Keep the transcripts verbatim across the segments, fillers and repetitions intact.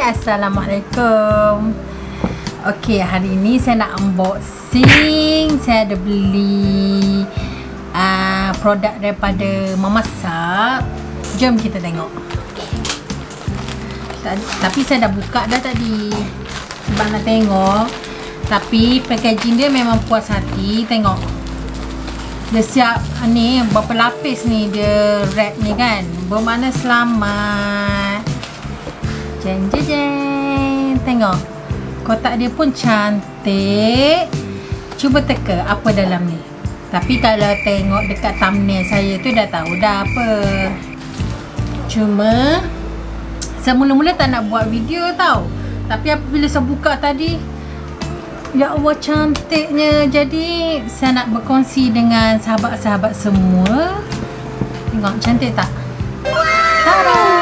Assalamualaikum. Okey, hari ni saya nak unboxing. Saya ada beli uh, produk daripada Mamasak. Jom kita tengok. Tapi saya dah buka dah tadi sebab nak tengok. Tapi packaging dia memang puas hati. Tengok, dia siap ni berapa lapis ni dia wrap ni kan. Bermakna selamat. Jeng jeng jeng. Tengok, kotak dia pun cantik. Cuba teka apa dalam ni. Tapi kalau tengok dekat thumbnail saya tu dah tahu dah apa. Cuma saya mula-mula tak nak buat video tau. Tapi apabila saya buka tadi, ya Allah cantiknya. Jadi saya nak berkongsi dengan sahabat-sahabat semua. Tengok cantik tak? Tada!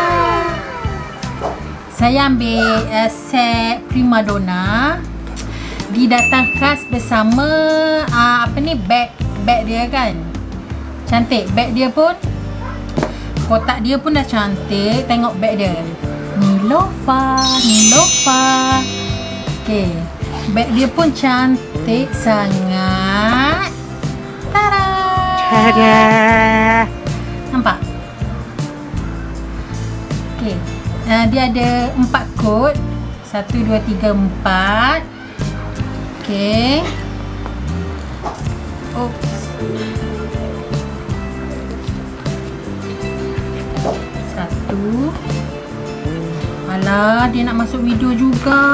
Saya ambil uh, set Prima Donna. Didatang khas bersama uh, apa ni, bag bag dia kan. Cantik bag dia pun. Kotak dia pun dah cantik. Tengok bag dia. Nilofa, Nilofa. Okey. Bag dia pun cantik sangat. Tada! Tada! Nampak? Okey. Uh, dia ada empat kod. Satu, dua, tiga, empat. Okey. Oops. Satu. Alah, dia nak masuk video juga.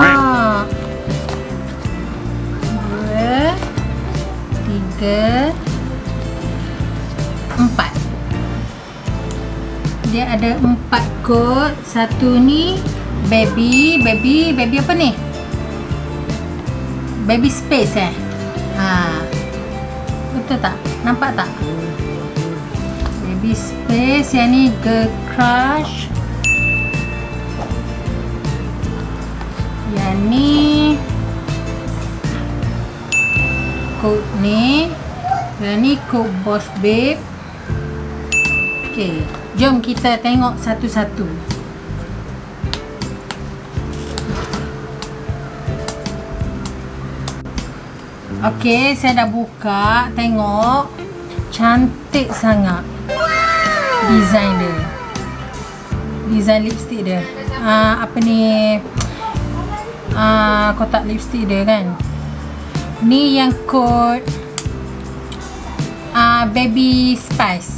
Dua, tiga, empat. Dia ada empat kod. Satu ni baby, baby, baby apa ni? Baby space eh. Ha. Betul tak? Nampak tak? Baby space. Yang ni girl crush. Yang ni kod ni. Yang ni kod boss babe. Okey, jom kita tengok satu-satu. Okey, saya dah buka. Tengok, cantik sangat design dia. Design lipstick dia. Uh, apa ni? Uh, kotak lipstick dia kan. Ni yang kod uh, baby spice.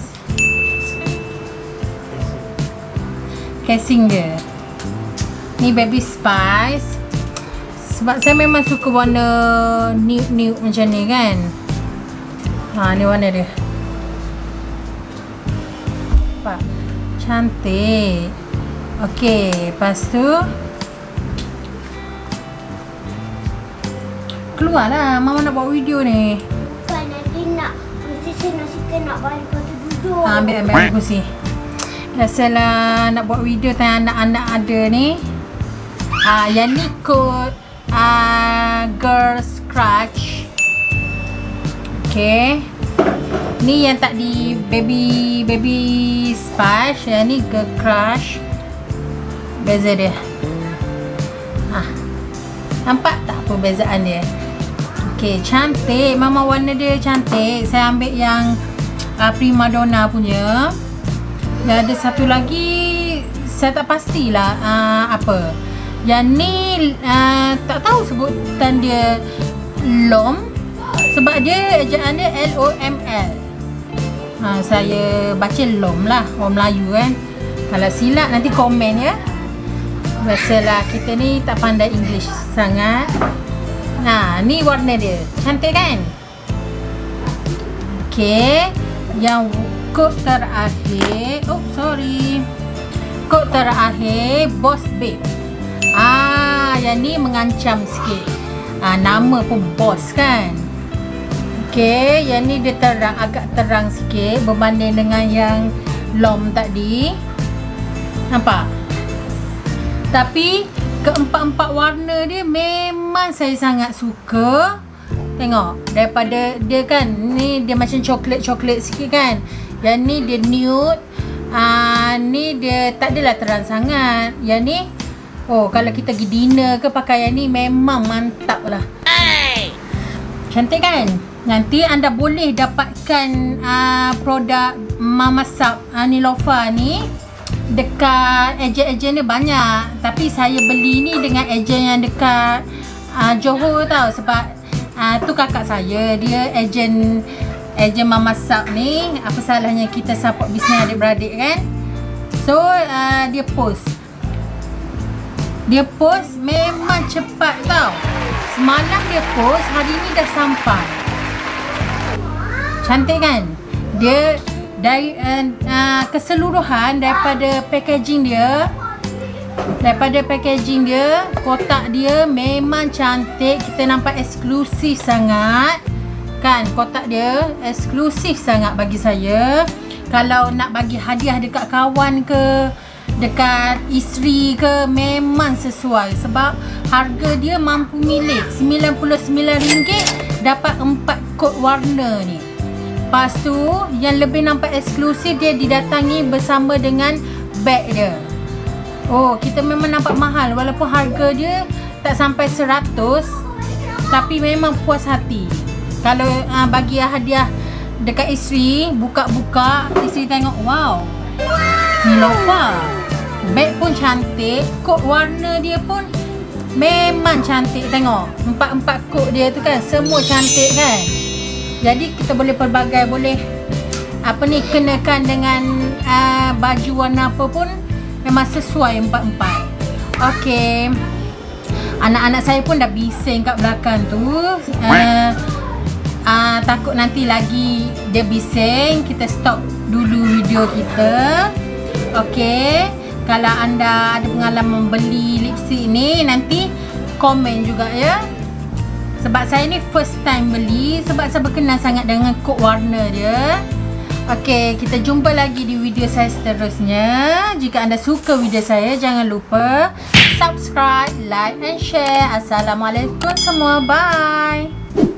Casing dia. Ni baby spice. Sebab saya memang suka warna nude-nude macam ni kan. Ha, ni warna dia. Nampak? Cantik. Okey, lepas tu keluarlah. Mama nak buat video ni. Bukan, nanti nak mesti saya nak suka nak balik kau tu duduk. Ha, ambil ambil ambil kursi. Biasalah nak buat video tanya anak-anak ada ni. Ah, yang ni kod ah, girls crush. Okey. Ni yang tak di baby baby spice. Yang ni girl crush. Beza dia. Ah. Nampak tak perbezaan dia? Okey, cantik. Mama warna dia cantik. Saya ambil yang ah, Prima Donna punya. Dan ada satu lagi saya tak pastilah uh, apa. Yang ni uh, tak tahu sebutan dia Lom. Sebab dia ejaan dia L O M L. uh, Saya baca Lom lah, orang Melayu kan. Kalau silap nanti komen ya. Biasalah kita ni tak pandai English sangat. Nah, ni warna dia. Cantik kan? Okey. Yang kod terakhir, oh sorry, kod terakhir boss babe. Ah, yang ni mengancam sikit. Ah, nama pun boss kan. Okey, yang ni dia terang, agak terang sikit berbanding dengan yang Lom tadi. Nampak? Tapi keempat-empat warna dia memang saya sangat suka. Tengok, daripada dia kan, ni dia macam coklat-coklat sikit kan. Yang ni dia nude. Ah, ni dia tak adalah terang sangat. Yang ni Oh, kalau kita pergi dinner ke pakai yang ni memang mantap lah. Cantik kan? Nanti anda boleh dapatkan uh, produk Mama Sub uh, Neelofa ni dekat ejen-ejen dia banyak. Tapi saya beli ni dengan ejen yang dekat uh, Johor tau. Sebab uh, tu kakak saya, dia ejen ejen Mama Sub ni. Apa salahnya kita support bisnes adik-beradik kan? So uh, dia post Dia post memang cepat tau. Semalam dia post, hari ni dah sampai. Cantik kan? Dia dari uh, uh, keseluruhan daripada packaging dia, daripada packaging dia, kotak dia memang cantik. Kita nampak eksklusif sangat kan? Kotak dia eksklusif sangat bagi saya. Kalau nak bagi hadiah dekat kawan ke, dekat isteri ke, memang sesuai. Sebab harga dia mampu milik sembilan puluh sembilan ringgit dapat empat kod warna ni. Lepas tu yang lebih nampak eksklusif, dia didatangi bersama dengan beg dia. Oh, kita memang nampak mahal walaupun harga dia tak sampai seratus, tapi memang puas hati. Kalau uh, bagi hadiah dekat isteri, buka-buka, isteri tengok, wow, Neelofa. Beg pun cantik, kod warna dia pun memang cantik. Tengok, empat-empat kod dia tu kan, semua cantik kan. Jadi kita boleh pelbagai, boleh apa ni, kenakan dengan uh, baju warna apa pun memang sesuai empat-empat. Okey, anak-anak saya pun dah bising kat belakang tu. uh, uh, Takut nanti lagi dia bising, kita stop dulu video kita. Okey, kalau anda ada pengalaman beli lipstick ni, nanti komen juga ya. Sebab saya ni first time beli, sebab saya berkenan sangat dengan kod warna dia. Okey, kita jumpa lagi di video saya seterusnya. Jika anda suka video saya, jangan lupa subscribe, like and share. Assalamualaikum semua, bye.